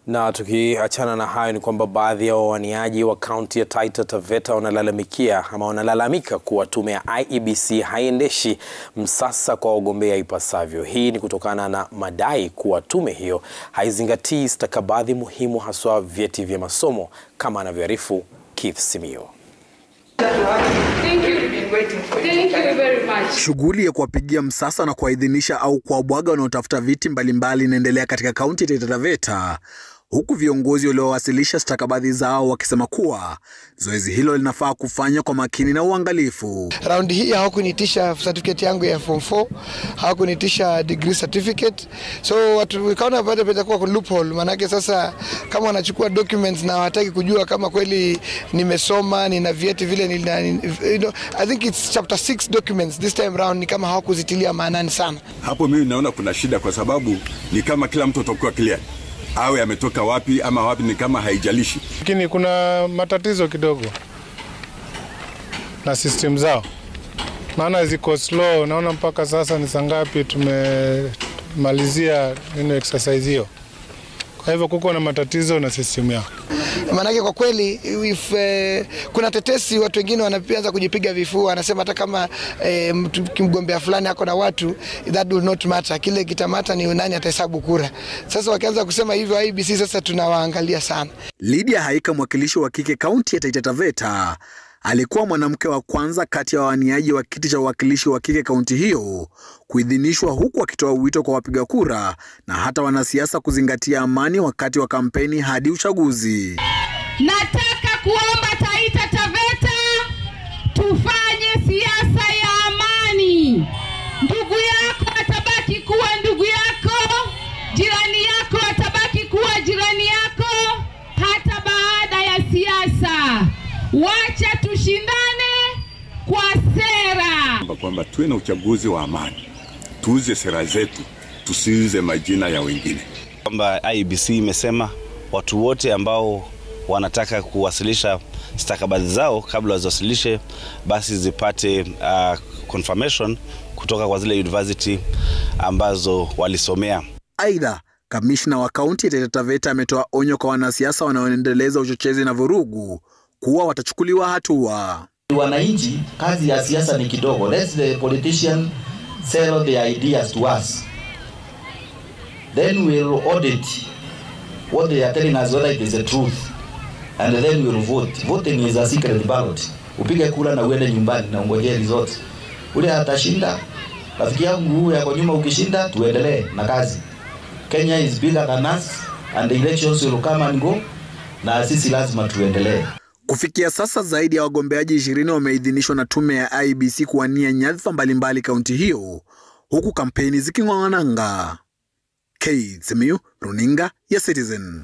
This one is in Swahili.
Na tukiachana na hayo ni kwamba baadhi ya wawaniaji wa kaunti ya Taita Taveta wanalalamika kuwa tume ya IEBC haiendeshi msasa kwa wagombea ipasavyo. Hii ni kutokana na madai kuwa tume hiyo haizingatii stakabadhi muhimu, haswa vyeti vya masomo, kama anavyoarifu Keith Simio. Shughuli ya kuwapigia msasa na kuwaidhinisha au kuwabwaga wanaotafuta viti mbalimbali inaendelea katika kaunti ya Taita Taveta, huku viongozi waliowasilisha stakabadhi zao wakisema kuwa zoezi hilo linafaa kufanywa kwa makini na uangalifu. Round hii hawakunitisha certificate yangu ya form 4, hawakunitisha degree certificate. So watu wakaona baada ya kuwa kwa loophole, manake sasa kama wanachukua documents na hawataki kujua kama kweli nimesoma, nina vyeti vile I think it's chapter 6 documents this time round, ni kama hawakuzitilia maanani sana. Hapo mimi naona kuna shida, kwa sababu ni kama kila mtu atakuwa clear awe ametoka wapi ama wapi, ni kama haijalishi. Lakini kuna matatizo kidogo na system zao, maana ziko slow. Naona mpaka sasa ni saa ngapi tumemalizia exercise hiyo. Kwa hivyo kuko na matatizo na system yao. Manake kwa kweli kuna tetesi, watu wengine wanaanza kujipiga vifua, anasema hata kama mgombea fulani ako na watu, that will not matter. Kile kitamata ni nani atahesabu kura. Sasa wakianza kusema hivyo IEBC, sasa tunawaangalia sana. Lydia Haika, mwakilishi wa kike kaunti ya Taita Taveta, alikuwa mwanamke wa kwanza kati ya wawaniaji wa kiti cha uwakilishi wa kike kaunti hiyo kuidhinishwa, huku akitoa wito kwa wapiga kura na hata wanasiasa kuzingatia amani wakati wa kampeni hadi uchaguzi. Nataka kuomba Taita Taveta tufanye siasa ya amani. Ndugu yako atabaki kuwa ndugu yako, jirani yako atabaki kuwa jirani yako hata baada ya siasa. Wacha tushindane kwa sera, kwamba tuwe na uchaguzi wa amani, tuuze sera zetu, tusiuze majina ya wengine. Kwamba IEBC imesema watu wote ambao wanataka kuwasilisha stakabadhi zao, kabla wasilishe basi zipate confirmation kutoka kwa zile university ambazo walisomea. Aidha, kamishna wa kaunti ya Taita Taveta ametoa onyo kwa wanasiasa wanaoendeleza uchochezi na vurugu kuwa watachukuliwa hatua. Wananchi, kazi ya siasa ni kidogo. Let the politician sell the ideas to us, then we'll audit what they are telling us whether it is the truth, and then we'll vote. Voting is a secret ballot. Upige kura na uende nyumbani na ungojee result. Ule atashinda, rafiki yangu huyu yako nyuma, ukishinda tuendelee na kazi. Kenya is bigger than us and the elections will come and go, na sisi lazima tuendelee. Kufikia sasa zaidi ya wagombeaji 20 wameidhinishwa na tume ya IEBC kuwania nyadhifa mbalimbali kaunti hiyo, huku kampeni ziking'oa nanga. Keith Simio, runinga ya Citizen.